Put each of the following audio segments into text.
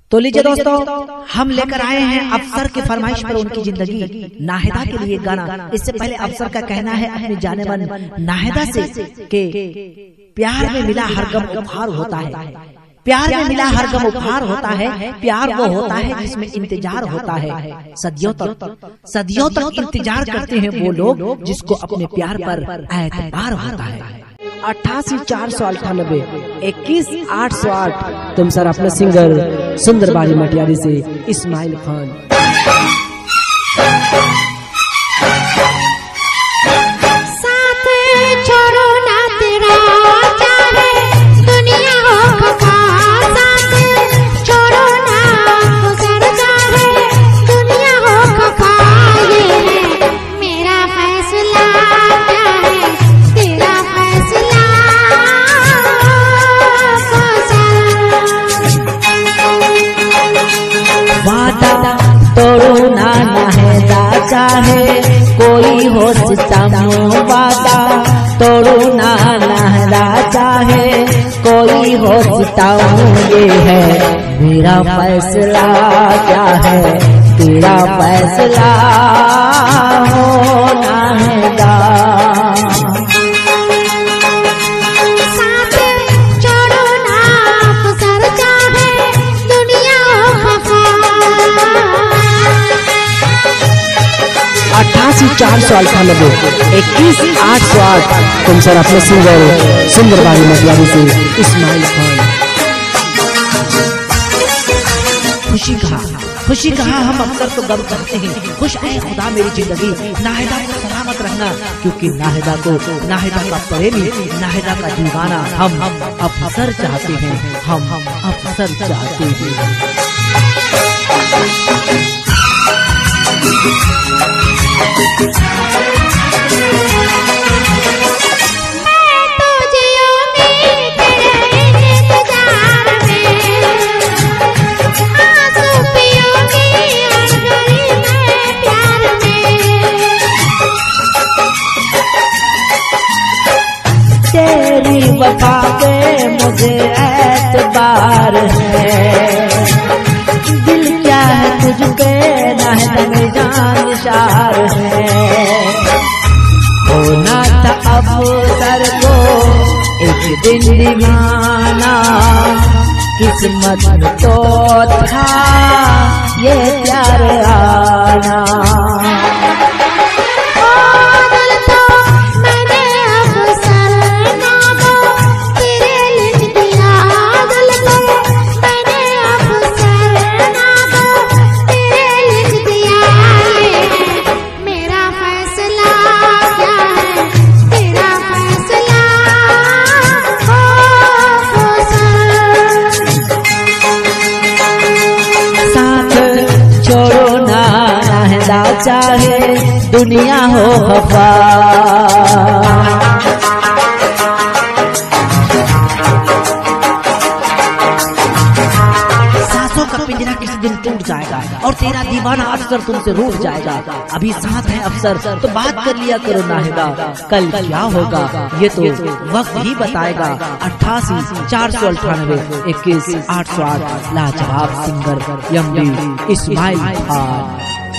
तो लीजिए दोस्तों, हम लेकर आए हैं अफसर की फरमाइश पर उनकी जिंदगी नाहिदा के लिए गाना। इससे पहले अफसर का कहना है अपनी जानेमन नाहिदा से कि प्यार में मिला हर गम उपहार होता है, प्यार में मिला हर गम उपहार होता है, प्यार वो होता है जिसमें इंतजार होता है। सदियों तक इंतजार करते हैं वो लोग जिसको अपने प्यार पर एतबार होता है। 88 498 21 808 तुम सर अपने सिंगर सुंदरबाड़ी मटियारी से इस्माइल खान। साथ छोड़ो ना तेरा जाने दुनिया हो खफा, साथ छोड़ो ना गुजर जाए दुनिया हो खफा। ये है मेरा फैसला, क्या है तेरा फैसला वादा तोड़ो ना नाहिदा चाहे कोई हो सितम, वादा तोड़ो ना नाहिदा चाहे कोई हो सितम। ये है मेरा फैसला, क्या है तेरा फैसला हो नाहिदा। साथ छोड़ो ना गुजर जाए दुनिया हो खफा। 88 498 21 808 तुम सर अपने सिंगर सुंदरबाड़ी मटियारी से इस्माइल खान। खुशी कहा हम अक्सर तो गम करते हैं, खुश है खुदा मेरी जिंदगी नाहिदा को सलामत रहना, क्योंकि नाहिदा का प्रेमी, नाहिदा का दीवाना हम अफसर चाहते हैं, हम अफसर चाहते हैं। तेरी वफा पे मुझे एतबार है, दिल क्या है तुझ पे नाहिदा में जान निसार है। होना था अब सर को एक दिन दीवाना, किस्मत में तो था ये प्यार आना। चाहे दुनिया हो खफा, सांसों का पिंजरा किसी दिन टूट जाएगा और तेरा दीवाना अफसर तुमसे रूठ जाएगा। अभी साथ है अफसर तो बात कर लिया करो नाहिदा, कल क्या होगा ये तो वक्त ही बताएगा। 88 498 21 808 लाजवाब सिंगर एमडी इस्माइल खान।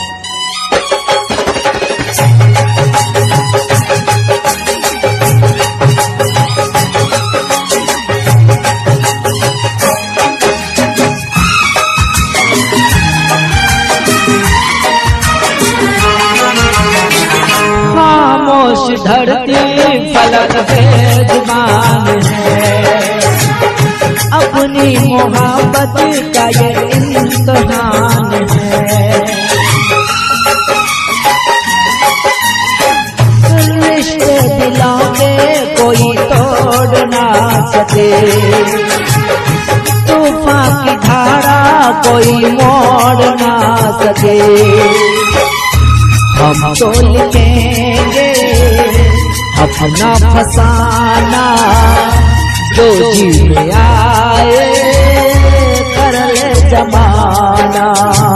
धरती फलक बेजुबान है, अपनी मोहब्बत का ये इम्तिहान है। रिश्ते दिलों के कोई तोड़ ना सके, तूफान की धारा कोई मोड़ ना सके। हम तो लिखेंगे अपना फसाना, जो जी में आए कर ले जमाना।